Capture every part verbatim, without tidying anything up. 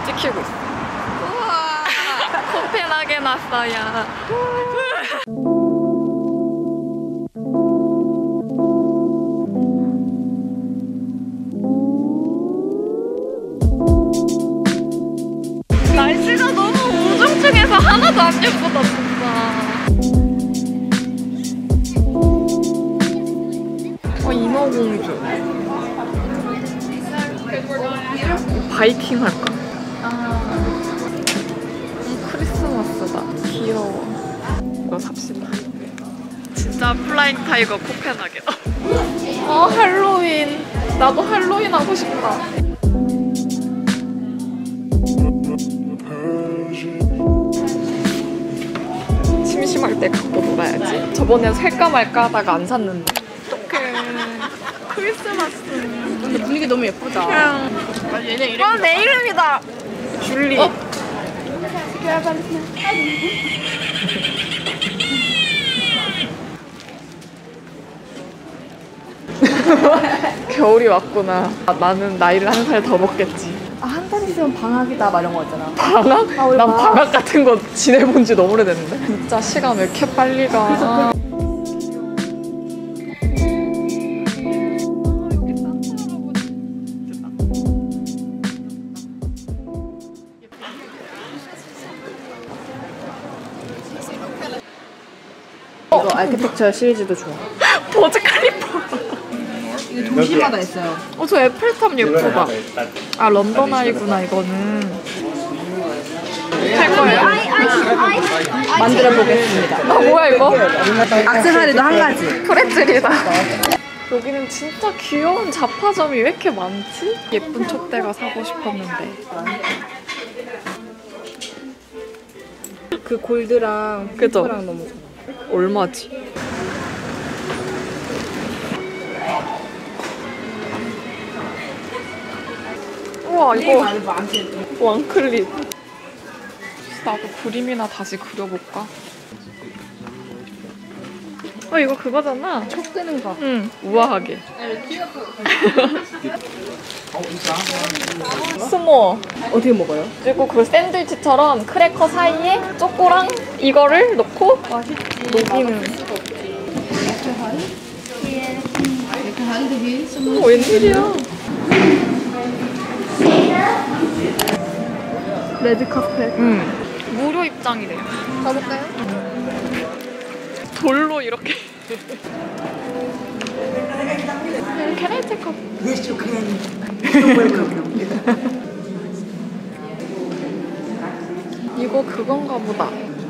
찍히고 있어. 우와, 코펜하겐 왔어요. 날씨가 너무 우중충해서 하나도 안 예쁘다 진짜. 어, 인어공주. 바이킹 할까? 아, 음, 크리스마스다. 귀여워. 이거 삽시다. 진짜 플라잉 타이거 코펜하겐. 어, 할로윈. 나도 할로윈 하고 싶다. 심심할 때 갖고 놀아야지. 저번에 살까 말까 하다가 안 샀는데. 어떡해. 크리스마스. 근데 분위기 너무 예쁘다. 그냥. 아, 얘네 이름. 와, 내 이름이다. 줄리. 어? 겨울이 왔구나. 아, 나는 나이를 한 살 더 먹겠지. 아, 한 달 있으면 방학이다 막 이런 거 있잖아. 방학? 아, 난 방학. 방학 같은 거 지내본 지 너무 오래됐는데. 진짜 시간 왜 이렇게 빨리 가. 이거 아키텍처 시리즈도 좋아. 버즈 칼리파. 이게 도시마다 있어요. 어, 저 에펠탑 예쁘다. 아, 런던 아이구나 이거는. 할 거예요? 만들어 보겠습니다. 아, 뭐야 이거? 액세서리도 한 가지. 프레첼이다. 여기는 진짜 귀여운 잡화점이 왜 이렇게 많지? 예쁜 촛대가 사고 싶었는데. 그 골드랑 그죠? 핑크랑 너무 좋아. 얼마지? 우와, 이거 왕클립. 나도 그림이나 다시 그려볼까? 어, 이거 그거잖아. 촉 끄는 거. 응, 우아하게. 스모. 어떻게 먹어요? 그리고 그 샌드위치처럼 크래커 사이에 초코랑 이거를 넣고 녹이는. 어, 웬일이야? 레드 카페. 응. 무료 입장이래요. 가볼까요? 돌로 이렇게. Can I take a... Yes, you can. You're welcome. 이거 그건가 보다.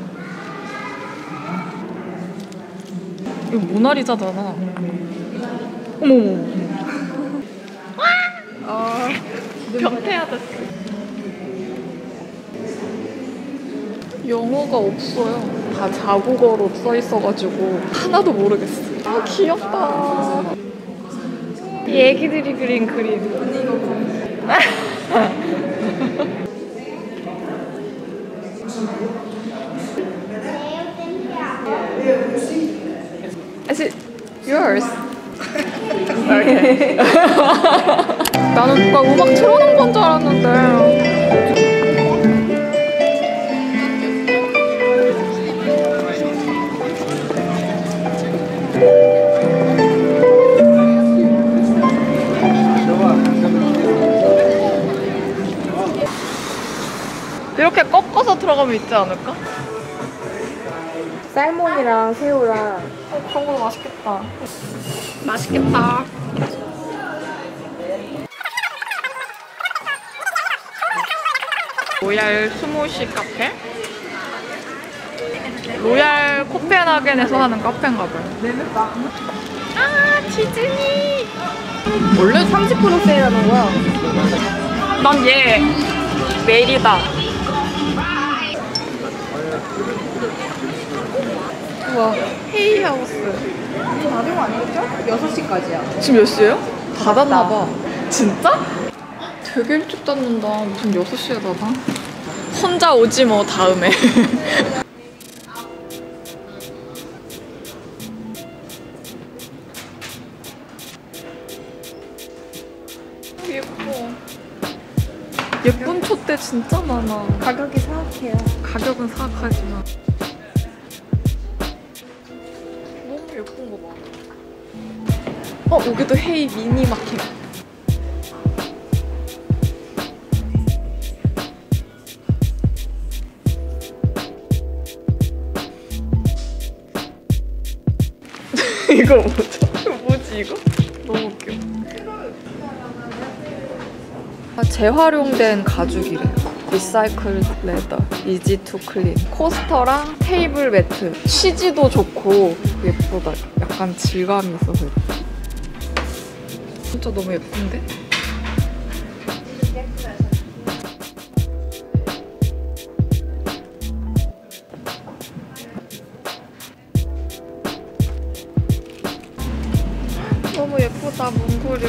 이거 모나리자잖아. 어머머. 아, 변태아저씨. 영어가 없어요. 다 자국어로 써있어가지고 하나도 모르겠어. 아, 귀엽다. 이 애기들이 그린 그림. Is it yours? Okay. 나는 누가 음악 틀어놓은 건 줄 알았는데. 이렇게 꺾어서 들어가면 있지 않을까? 살몬이랑 새우랑. 어, 그런 거 맛있겠다. 맛있겠다. 로얄 스무시 카페? 로얄 코펜하겐에서 하는 카페인가 봐요. 아, 디즈니! 원래 삼십 퍼센트 세일하는 거야. 난 얘 메리다. 우와, 헤이하우스. 다른 거 아니겠죠? 여섯 시까지야. 지금 몇 시예요? 닫았나봐. 진짜? 되게 일찍 닫는다. 무슨 여섯 시에 닫아? 혼자 오지 뭐 다음에. 예뻐. 예쁜 예쁜 촛대 진짜 많아. 가격이 사악해요. 가격은 사악하지만 너무 예쁜 거 봐. 어, 여기도 헤이 미니 마켓. 이거 뭐죠? 뭐지 이거? 너무 웃겨. 아, 재활용된 가죽이래요. 리사이클 레더, 이지 투 클린. 코스터랑 테이블 매트. 취지도 좋고 예쁘다. 약간 질감이 있어서 예뻐. 진짜 너무 예쁜데? 너무 예쁘다, 문구류.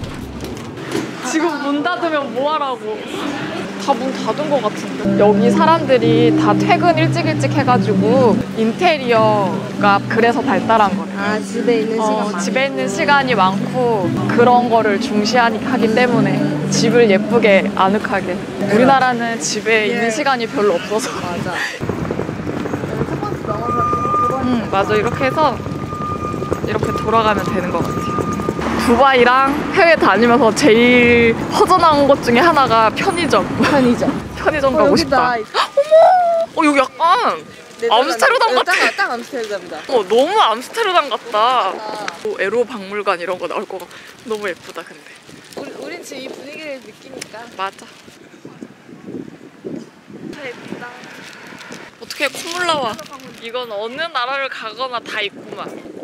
지금 문 닫으면 뭐하라고. 다 문 닫은 것 같은데? 여기 사람들이 다 퇴근 일찍 일찍 해가지고 인테리어가 그래서 발달한 거예요. 아, 집에 있는 어, 시간 많이. 집에 있는 시간이 많고 그런 거를 중시하기 때문에 집을 예쁘게 아늑하게. 우리나라는 집에 있는 시간이 별로 없어서. 맞아. 첫 번째 넘어가지고 응, 맞아. 이렇게 해서 이렇게 돌아가면 되는 것 같아요. 두바이랑 해외 다니면서 제일 허전한 것 중에 하나가 편의점. 편의점. 편의점 어, 가고 여기다. 싶다. 어머! 어, 여기 약간 암스테르담 같아. 딱, 딱 암스테르담이다. 어, 너무 암스테르담 같다. 아, 뭐 에로 박물관 이런 거 나올 거 같아. 너무 예쁘다, 근데. 우리, 우린 지금 이 분위기를 느끼니까. 맞아. 예쁘다. 어떻게 콧물 나와. 이건 어느 나라를 가거나 다 있구만.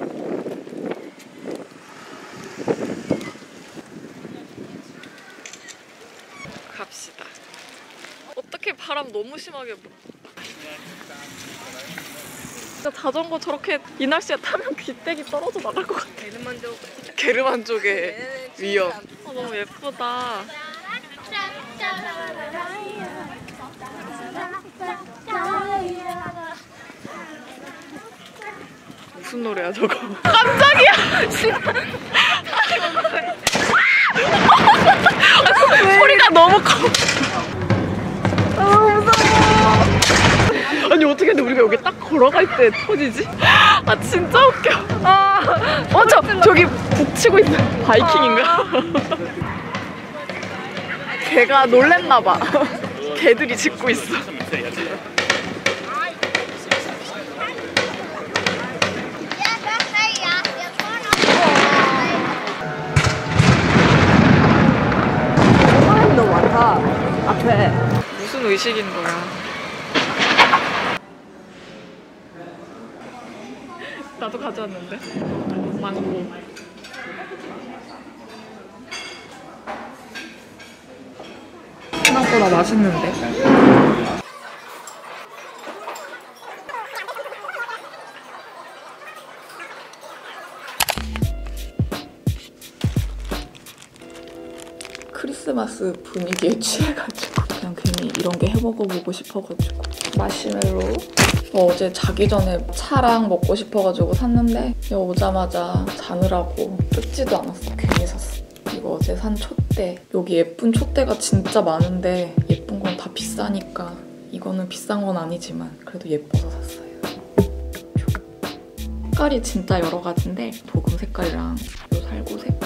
갑시다. 어떻게 바람 너무 심하게 불어. 진짜 자전거 저렇게 이 날씨에 타면 귀때기 떨어져 나갈 것 같아. 게르만족. 게르만족의 얘네는 위험. 진짜 어, 너무 예쁘다. 무슨 노래야 저거? 깜짝이야! 소리가 너무 커. 아, 무서워. 아니 어떻게 근데 우리가 여기 딱 걸어갈 때 터지지? 아 진짜 웃겨. 아, 어, 저 저기 북치고 있는 바이킹인가? 걔가 놀랬나 봐. 걔들이 짖고 있어. 사람이 너무 많다. 앞에. 무슨 의식인 거야? 나도 가져왔는데. 망고. 생각보다 맛있는데. 크리스마스 분위기에 취해가지고 그냥 괜히 이런 게 해먹어보고 싶어가지고 마시멜로우 어제 자기 전에 차랑 먹고 싶어가지고 샀는데 오자마자 자느라고 뜯지도 않았어. 괜히 샀어. 이거 어제 산 촛대. 여기 예쁜 촛대가 진짜 많은데 예쁜 건 다 비싸니까 이거는 비싼 건 아니지만 그래도 예뻐서 샀어요. 색깔이 진짜 여러 가지인데 도금 색깔이랑 요 살구색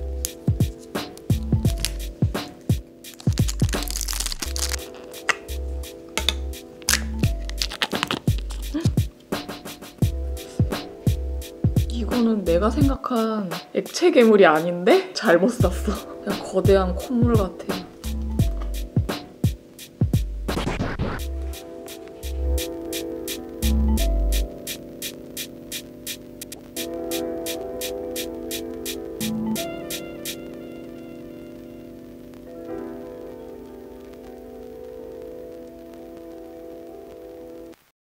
이거는 내가 생각한 액체 괴물이 아닌데? 잘못 샀어. 그냥 거대한 콧물 같아.